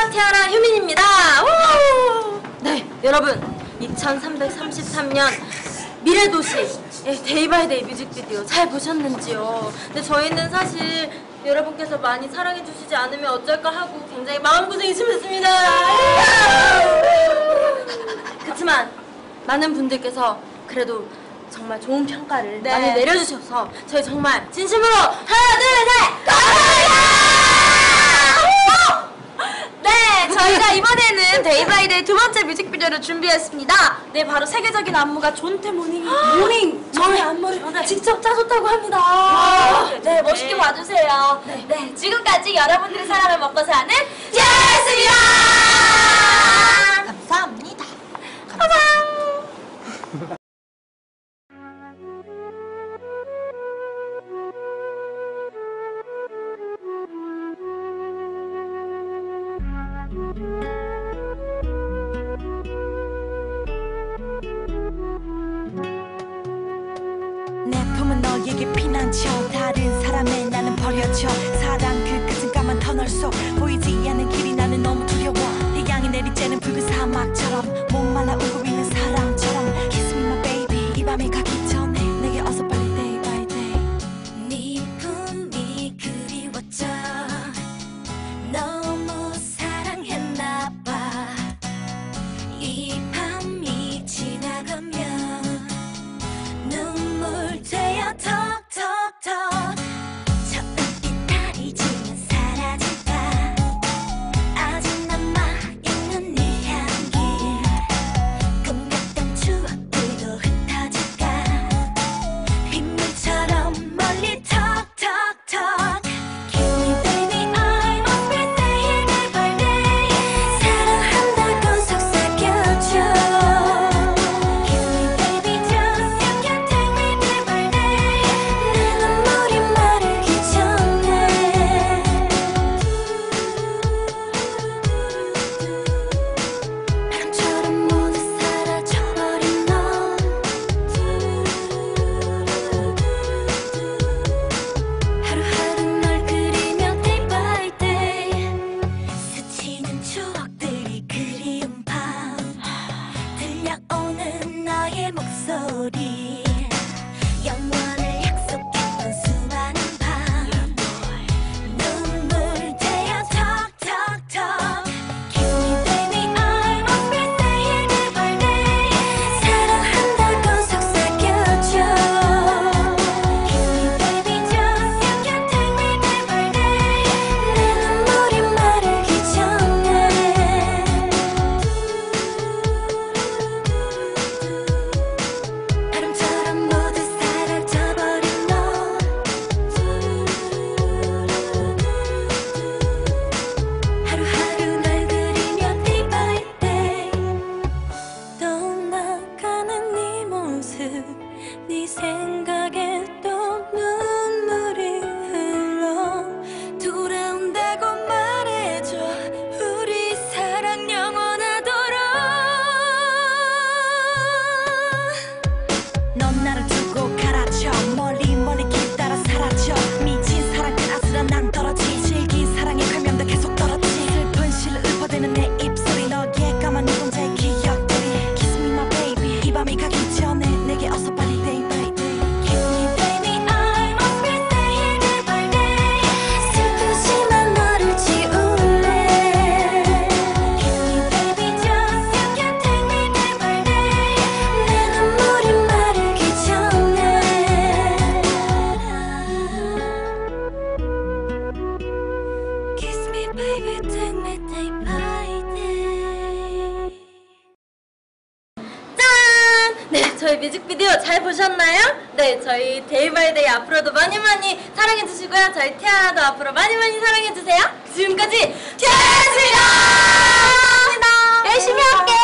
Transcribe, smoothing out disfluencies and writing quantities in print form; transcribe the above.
티아라 효민입니다. 우! 네, 여러분 2333년 미래도시 데이바이데이 뮤직비디오 잘 보셨는지요? 근데 저희는 사실 여러분께서 많이 사랑해주시지 않으면 어쩔까 하고 굉장히 마음고생이 심했습니다. 그렇지만 많은 분들께서 그래도 정말 좋은 평가를 많이 내려주셔서 저희 정말 진심으로 하나 둘 셋 감사합니다. 네, 저희가 이번에는 데이바이데이 두 번째 뮤직비디오를 준비했습니다. 네, 바로 세계적인 안무가 존테 모닝 저의 안무를 직접 짜줬다고 합니다. 네, 멋있게 봐주세요. 네, 지금까지 여러분들의 사랑을 먹고 사는 티아라였습니다. 감사합니다. 감사합니다. 내 품은 너에게 피난처 다른 사람의 나는 버려져 사랑 그 끝은 까만 터널 속 보이지 않는 길이 나는 너무 두려워 태양이 내리쬐는 붉은 사막처럼 목말라 울고 있는 사람처럼 Kiss me my baby 이 밤이 가기 전에 내게 어서 빨리 day by day 네 품이 그리웠죠 너무 사랑했나봐 이 밤이 지나가면 눈물 되어 톡톡톡 저 은빛 달이 지면 사라질까 아직 남아있는 네 향기 꿈같던 추억들도 흩어질까 빗물처럼 멀리 톡톡톡 Kiss me baby I must be saying day by day 사랑한다고 속삭여줘 Kiss me baby just you can take me day by day 내 눈물이 마르기 전에 바람처럼 모두 사라져버린 너 하루하루 널 그리며 day by day 스치는 추억들이 그리운 밤 들려오는 너의 목소리 영원을 약속했던 수많은 밤 눈물 되어 톡톡톡 Kiss me baby I must be saying day by day 사랑한다고 속삭여줘 Kiss me baby just you can take me day by day 내 눈물이 마르기 전에 바람처럼 모두 사라져버린 너 하루하루 널 그리며 day by day 떠나가는 네 모습 네 생각에 또 눈물이 흘러 돌아온다고 말해줘 우리 사랑 영원하도록 넌 나를 두고 가라져 멀리 멀리 길 따라 사라져 미친 사랑 끝 아슬아 난 떨어지 질긴 사랑의 감염도 계속 떨어지 슬픈 시를 읊어대는 내 입술이 너의 까만 눈동자의 기억들이 Kiss me my baby 이 밤이 가기 전에 내게 어서 빨리 day by day Kiss me baby I must be saying day by day 슬프지만 너를 지울래 Kiss me baby just you can take me day by day 내 눈물이 마르기 전에 Kiss me baby take me day by day 짠! 네, 저희 뮤직비디오 잘 보셨나요? 네, 저희 데이바이데이 앞으로도 많이 사랑해주시고요. 저희 티아라도 앞으로 많이 사랑해주세요. 지금까지 티아라였습니다. 열심히 할게요.